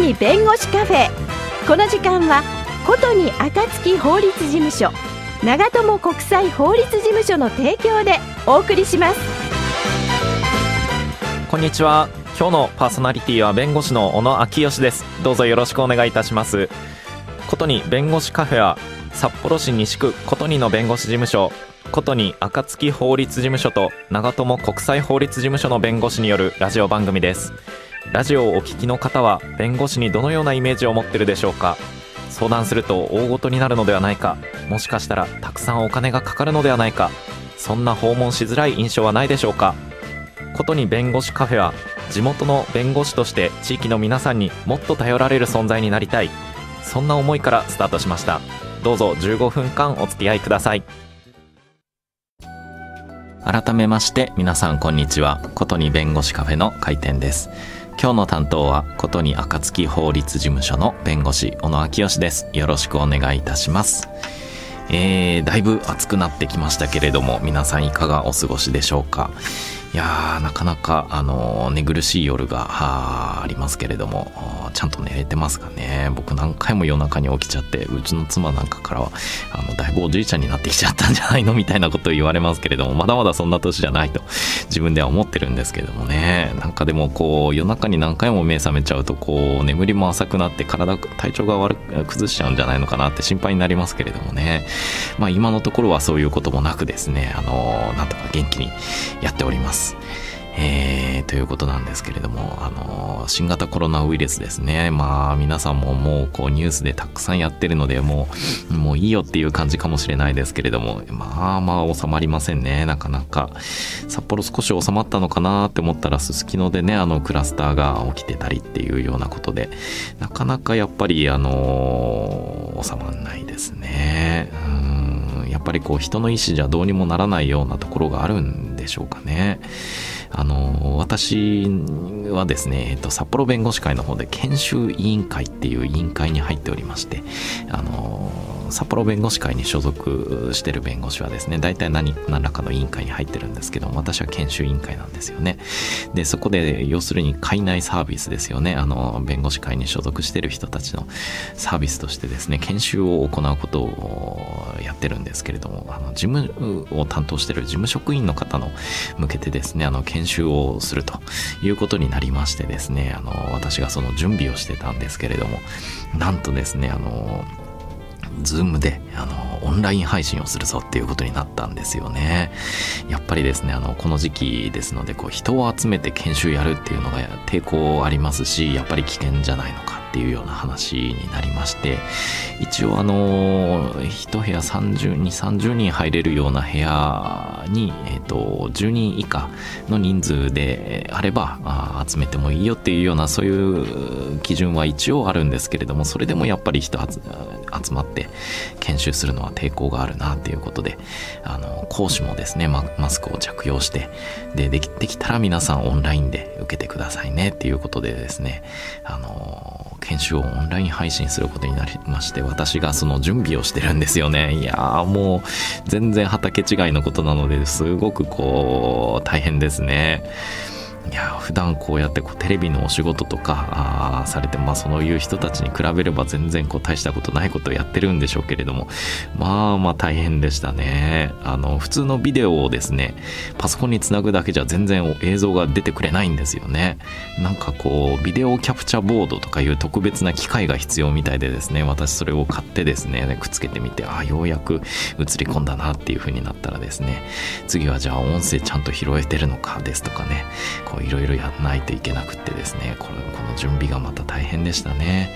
に弁護士カフェ。この時間はことに暁法律事務所、長友国際法律事務所の提供でお送りします。 こんにちは。今日のパーソナリティは弁護士の小野昭義です。どうぞよろしくお願いいたします。ことに弁護士カフェは札幌市西区ことにの弁護士事務所、ことに暁法律事務所と長友国際法律事務所の弁護士によるラジオ番組です。ラジオをお聞きの方は弁護士にどのようなイメージを持っているでしょうか。相談すると大ごとになるのではないか、もしかしたらたくさんお金がかかるのではないか、そんな訪問しづらい印象はないでしょうか。ことに弁護士カフェは地元の弁護士として地域の皆さんにもっと頼られる存在になりたい、そんな思いからスタートしました。どうぞ15分間お付き合いください。改めまして皆さんこんにちは。ことに弁護士カフェの開店です。今日の担当はことに暁法律事務所の弁護士小野昭義です。よろしくお願いいたします。だいぶ暑くなってきましたけれども、皆さんいかがお過ごしでしょうか。いやー、なかなか寝苦しい夜がありますけれども、ちゃんと寝れてますかね。僕何回も夜中に起きちゃって、うちの妻なんかからはだいぶおじいちゃんになってきちゃったんじゃないのみたいなことを言われますけれども、まだまだそんな年じゃないと自分では思ってるんですけどもね。なんかでも夜中に何回も目覚めちゃうと眠りも浅くなって体調が崩しちゃうんじゃないのかなって心配になりますけれどもね。まあ今のところはそういうこともなくですね、なんとか元気にやっております。ということなんですけれども、新型コロナウイルスですね。まあ皆さんももうニュースでたくさんやってるので、もういいよっていう感じかもしれないですけれども、まあ収まりませんね。なかなか札幌少し収まったのかなって思ったら、すすきのでねクラスターが起きてたりっていうようなことで、なかなかやっぱり収まんないですね。やっぱり人の意思じゃどうにもならないようなところがあるんでしょうかね。私はですね、札幌弁護士会の方で研修委員会っていう委員会に入っておりまして、札幌弁護士会に所属してる弁護士はですね、大体何らかの委員会に入ってるんですけども、私は研修委員会なんですよね。でそこで要するに会内サービスですよね。弁護士会に所属してる人たちのサービスとしてですね、研修を行うことをやってるんですけれども、事務を担当してる事務職員の方の向けてですね、研修をするということになりましてですね、私がその準備をしてたんですけれども、なんとですね、Zoom でオンライン配信をするぞっていうことになったんですよね。やっぱりですね、この時期ですので人を集めて研修やるっていうのが抵抗ありますし、やっぱり危険じゃないのかっていうような話になりまして、一応一部屋30人入れるような部屋に、10人以下の人数であれば集めてもいいよっていうような、そういう基準は一応あるんですけれども、それでもやっぱり人集まって研修するのは抵抗があるなっていうことで、講師もですね、マスクを着用して、できたら皆さんオンラインで受けてくださいねっていうことでですね、研修をオンライン配信することになりまして、私がその準備をしてるんですよね。いやー、もう全然畑違いのことなので、すごく大変ですね。いや、普段こうやってテレビのお仕事とかされて、そういう人たちに比べれば全然大したことないことをやってるんでしょうけれども、まあ大変でしたね。普通のビデオをですね、パソコンにつなぐだけじゃ全然映像が出てくれないんですよね。なんかビデオキャプチャボードとかいう特別な機械が必要みたいでですね、私それを買ってですね、くっつけてみて、ようやく映り込んだなっていう風になったらですね、次はじゃあ音声ちゃんと拾えてるのかですとかね、いろいろやらないといけなくってですね、この準備がまた大変でしたね。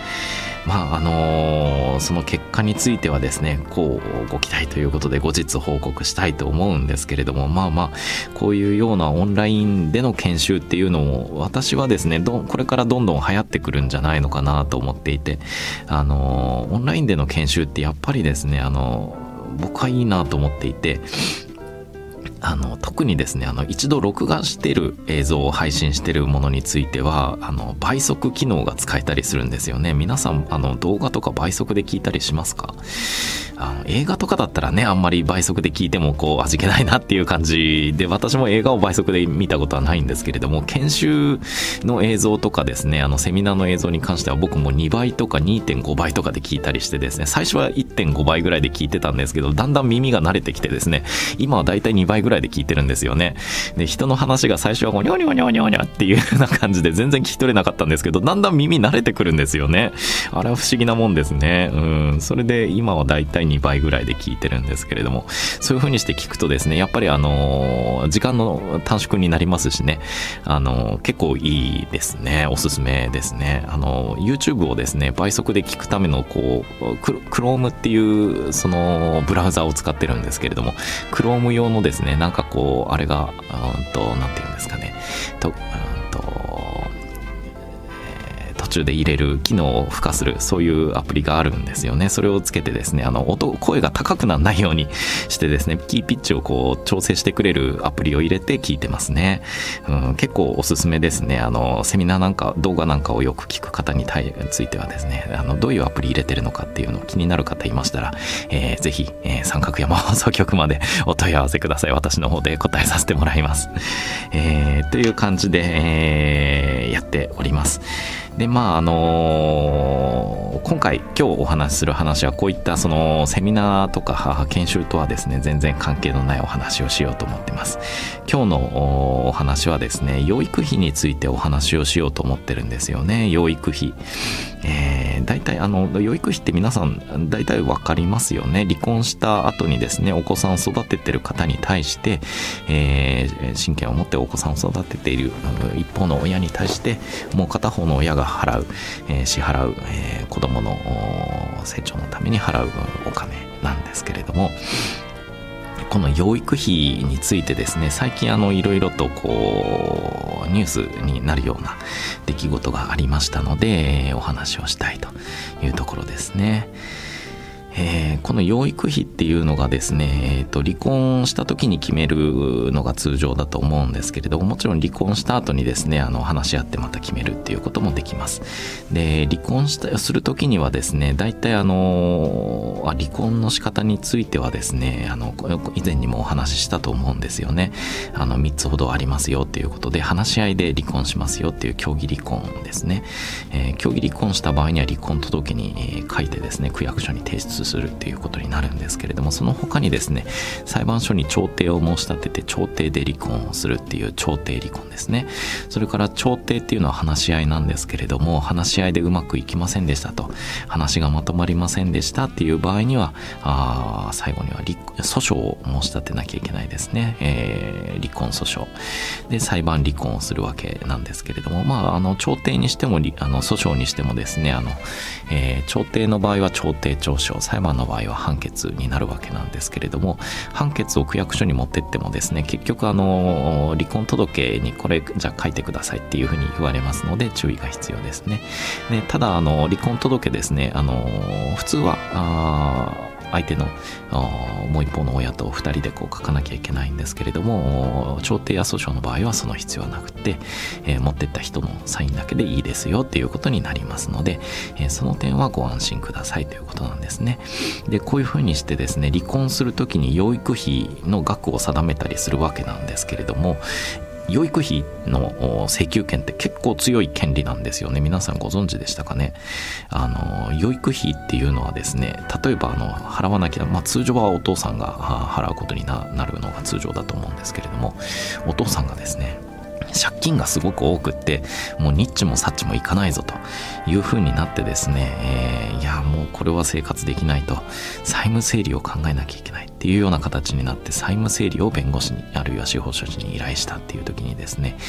その結果についてはですね、ご期待ということで後日報告したいと思うんですけれども、こういうようなオンラインでの研修っていうのも、私はですね、これからどんどん流行ってくるんじゃないのかなと思っていて、オンラインでの研修ってやっぱりですね、僕はいいなと思っていて、 特にですね一度録画してる映像を配信してるものについては倍速機能が使えたりするんですよね。皆さん動画とか倍速で聞いたりしますか？映画とかだったらねあんまり倍速で聞いてもこう味気ないなっていう感じで、私も映画を倍速で見たことはないんですけれども、研修の映像とかですねセミナーの映像に関しては僕も2倍とか 2.5 倍とかで聞いたりしてですね、最初は 1.5 倍ぐらいで聞いてたんですけど、だんだん耳が慣れてきてですね、今はだいたい2倍ぐらいで聞いてるんですよね。で人の話が最初はニョニョニョニョニョっていうような感じで全然聞き取れなかったんですけど、だんだん耳慣れてくるんですよね。あれは不思議なもんですね。それで今はだいたい2倍ぐらいで聞いてるんですけれども、そういう風にして聞くとですね、やっぱり時間の短縮になりますしね、結構いいですね。おすすめですね。YouTube をですね倍速で聞くためのこうChrome っていうそのブラウザを使ってるんですけれども、 Chrome 用のですねなんかこうあれがなんていうんですかね途中で入れる機能を付加するそういうアプリがあるんですよね。それをつけてですね声が高くならないようにしてですねキーピッチをこう調整してくれるアプリを入れて聞いてますね。結構おすすめですね。セミナーなんか動画なんかをよく聞く方についてはですねどういうアプリ入れてるのかっていうのを気になる方いましたら、ぜひ、三角山放送局までお問い合わせください。私の方で答えさせてもらいます。という感じで、やっております。で今日お話しする話はこういったそのセミナーとか研修とはですね全然関係のないお話をしようと思ってます。今日のお話はですね養育費についてお話をしようと思ってるんですよね。養育費、大体養育費って皆さん大体分かりますよね。離婚した後にですねお子さんを育ててる方に対して、親権を持ってお子さんを育てている一方の親に対してもう片方の親が払う、支払う、子供の成長のために払うお金なんですけれども、この養育費についてですね最近いろいろとこうニュースになるような出来事がありましたので、お話をしたいというところですね。この養育費っていうのがですね、離婚した時に決めるのが通常だと思うんですけれども、もちろん離婚した後にですね話し合ってまた決めるっていうこともできます。で離婚する時にはですね大体離婚の仕方についてはですね以前にもお話ししたと思うんですよね。3つほどありますよっていうことで、話し合いで離婚しますよっていう協議離婚ですね。協議離婚した場合には離婚届に書いてですね区役所に提出するっていうことになるんですけれども、その他にですね裁判所に調停を申し立てて調停で離婚をするっていう調停離婚ですね。それから調停っていうのは話し合いなんですけれども、話し合いでうまくいきませんでしたと、話がまとまりませんでしたっていう場合には最後には訴訟を申し立てなきゃいけないですね。離婚訴訟で裁判離婚をするわけなんですけれども、調停にしても訴訟にしてもですね調停の場合は調停調書、裁判の場合は判決になるわけなんですけれども、判決を区役所に持ってってもですね結局離婚届にこれじゃあ書いてくださいっていうふうに言われますので注意が必要ですね。でただ離婚届ですね普通は相手のもう一方の親と2人でこう書かなきゃいけないんですけれども、調停や訴訟の場合はその必要はなくて、持ってった人のサインだけでいいですよっていうことになりますので、その点はご安心くださいということなんですね。でこういうふうにしてですね離婚するときに養育費の額を定めたりするわけなんですけれども、養育費の請求権って結構強い権利なんですよね。皆さんご存知でしたかね。養育費っていうのはですね例えば払わなきゃ、通常はお父さんが払うことになるのが通常だと思うんですけれども、お父さんがですね借金がすごく多くってもうニッチもサッチもいかないぞという風になってですね、いやもうこれは生活できないと、債務整理を考えなきゃいけないっていうような形になって債務整理を弁護士にあるいは司法書士に依頼したっていう時にですね、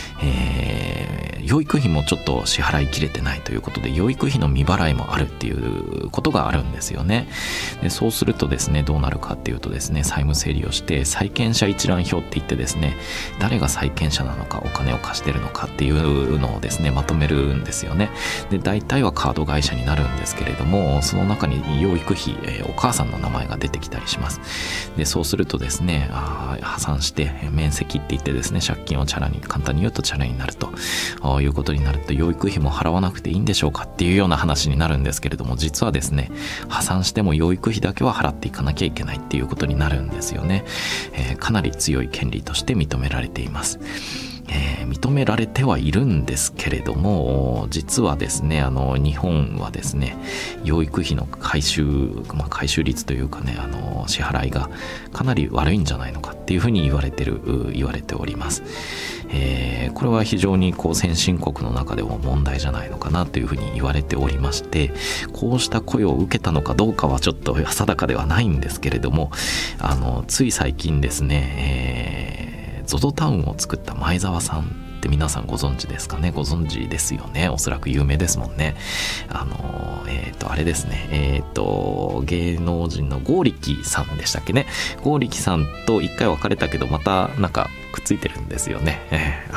養育費もちょっと支払いきれてないということで養育費の未払いもあるっていうことがあるんですよね。でそうするとですねどうなるかっていうとですね債務整理をして債権者一覧表って言ってですね誰が債権者なのかお金を貸してるのかっていうのをですねまとめるんですよね。で大体はカード会社になるんですけれども、その中に養育費、お母さんの名前が出てきたりします。 。でそうするとですね、破産して免責って言ってですね、借金を簡単に言うとチャラになるということになると、養育費も払わなくていいんでしょうかっていうような話になるんですけれども、実はですね、破産しても養育費だけは払っていかなきゃいけないっていうことになるんですよね。かなり強い権利として認められています。認められてはいるんですけれども、実はですね、日本はですね、養育費の回収率というかね、支払いがかなり悪いんじゃないのかっていうふうに言われております。これは非常に先進国の中でも問題じゃないのかなというふうに言われておりまして、こうした声を受けたのかどうかはちょっと定かではないんですけれども、つい最近ですね、ZOZO タウンを作った前澤さんって皆さんご存知ですかね。ご存知ですよね。おそらく有名ですもんね。あれですね、芸能人の剛力さんでしたっけね。剛力さんと一回別れたけど、またなんかくっついてるんですよね。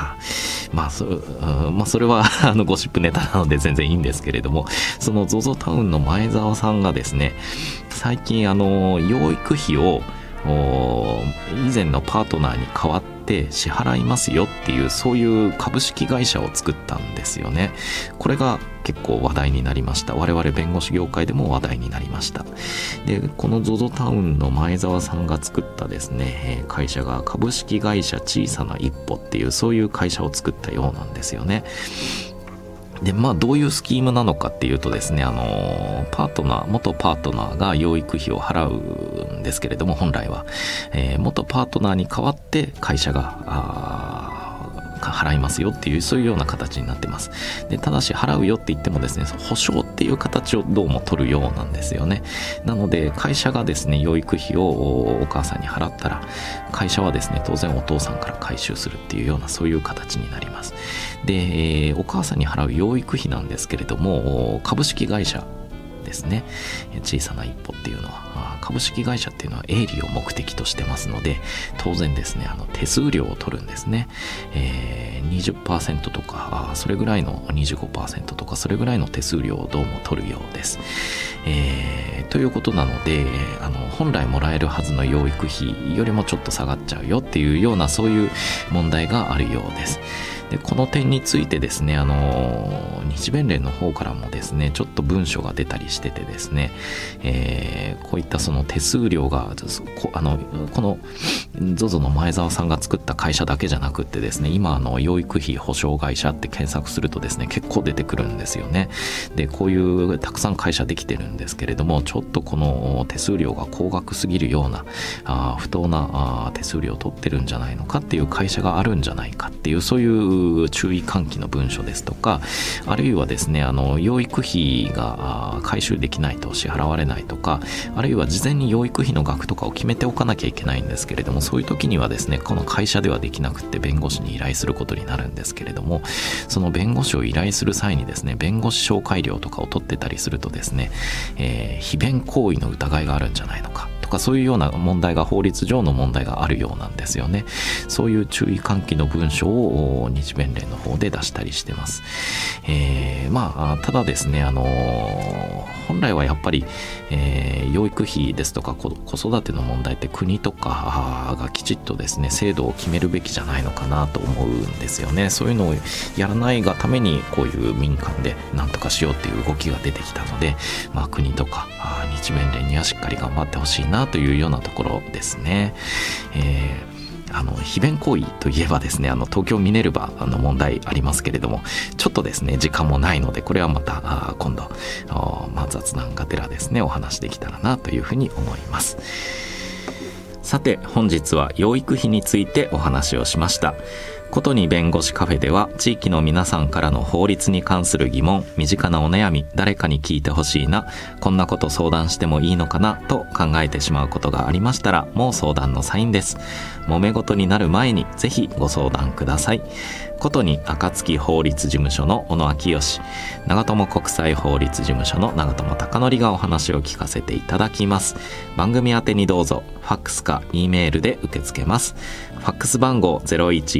それはゴシップネタなので全然いいんですけれども、その ZOZO タウンの前澤さんがですね、最近養育費を以前のパートナーに代わって支払いますよっていう、そういう株式会社を作ったんですよね。これが結構話題になりました。我々弁護士業界でも話題になりました。でこの ZOZO タウンの前澤さんが作ったですね、会社が株式会社小さな一歩っていう、そういう会社を作ったようなんですよね。でどういうスキームなのかっていうとですね、元パートナーが養育費を払うんですけれども、本来は、元パートナーに代わって会社が払いますよっていう、そういうような形になってます。でただし払うよって言ってもですね、保証っていう形をどうも取るようなんですよね。なので会社がですね、養育費をお母さんに払ったら、会社はですね、当然お父さんから回収するっていうような、そういう形になります。で、お母さんに払う養育費なんですけれども、株式会社ですね、小さな一歩っていうのは、株式会社っていうのは営利を目的としてますので、当然ですね、手数料を取るんですね。20% とかそれぐらいの 25% とかそれぐらいの手数料をどうも取るようです。ということなので、本来もらえるはずの養育費よりもちょっと下がっちゃうよっていうような、そういう問題があるようです。でこの点についてですね、日弁連の方からもですね、ちょっと文書が出たりしててですね、こういったその手数料がこの ZOZO の前澤さんが作った会社だけじゃなくってですね、今養育費保証会社って検索するとですね、結構出てくるんですよね。でこういうたくさん会社できてるんですけれども、ちょっとこの手数料が高額すぎるような不当な手数料を取ってるんじゃないのかっていう会社があるんじゃないかっていう、そういう注意喚起の文書ですとか、あるいはですね、養育費が回収できないと支払われないとか、あるいは事前に養育費の額とかを決めておかなきゃいけないんですけれども、そういう時にはですね、この会社ではできなくって弁護士に依頼することになるんですけれども、その弁護士を依頼する際にですね、弁護士紹介料とかを取ってたりするとですね、非弁行為の疑いがあるんじゃないのかとか、そういうような問題が、法律上の問題があるようなんですよね。そういう注意喚起の文書を日弁連の方で出したりしてます。ただですね、本来はやっぱり、養育費ですとか子育ての問題って国とかがきちっとですね、制度を決めるべきじゃないのかなと思うんですよね。そういうのをやらないがために、こういう民間で何とかしようっていう動きが出てきたので、国とか日弁連にはしっかり頑張ってほしいなというようなところですね。非弁行為といえばですね、東京ミネルヴァの問題ありますけれども、ちょっとですね時間もないので、これはまた今度雑談がてらですね、お話できたらなというふうに思います。さて本日は養育費についてお話をしました。ことに弁護士カフェでは、地域の皆さんからの法律に関する疑問、身近なお悩み、誰かに聞いてほしいな、こんなこと相談してもいいのかなと考えてしまうことがありましたら、もう相談のサインです。揉め事になる前にぜひご相談ください。ことに暁法律事務所の小野昭義、長友国際法律事務所の長友貴則がお話を聞かせていただきます。番組宛てにどうぞファックスか E メールで受け付けます。ファックス番号 011-6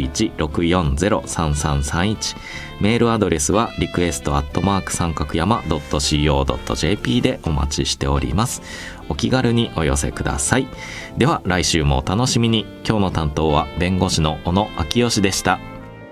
02-640-3331。メールアドレスは三角山.co.jp でお待ちしております。お気軽にお寄せください。では来週もお楽しみに。今日の担当は弁護士の小野昭義でした。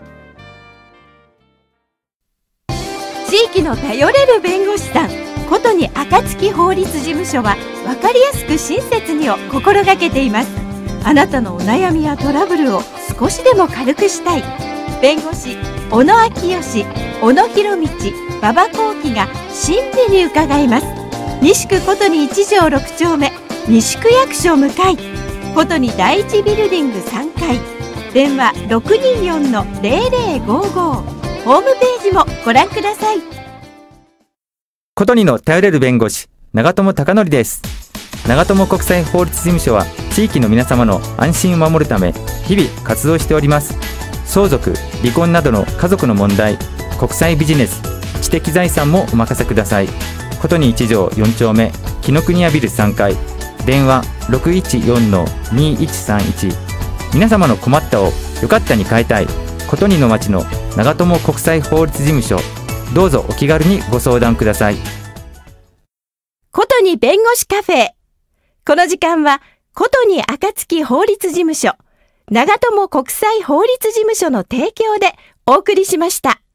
地域の頼れる弁護士さん、ことに暁法律事務所は分かりやすく親切にを心がけています。あなたのお悩みやトラブルを少しでも軽くしたい。弁護士小野昭義、小野博道、馬場幸喜が親身に伺います。西区ことに1条6丁目、西区役所向かい、ことに第一ビルディング3階、電話 624-0055。ホームページもご覧ください。 ことにの頼れる弁護士、長友貴則です。長友国際法律事務所は地域の皆様の安心を守るため日々活動しております。相続、離婚などの家族の問題、国際ビジネス、知的財産もお任せください。ことに1条4丁目、紀ノ国屋ビル3階、電話 614-2131。 皆様の困ったをよかったに変えたい、ことにの町の長友国際法律事務所、どうぞお気軽にご相談ください。 ことに弁護士カフェ。この時間はことに暁法律事務所、長友国際法律事務所の提供でお送りしました。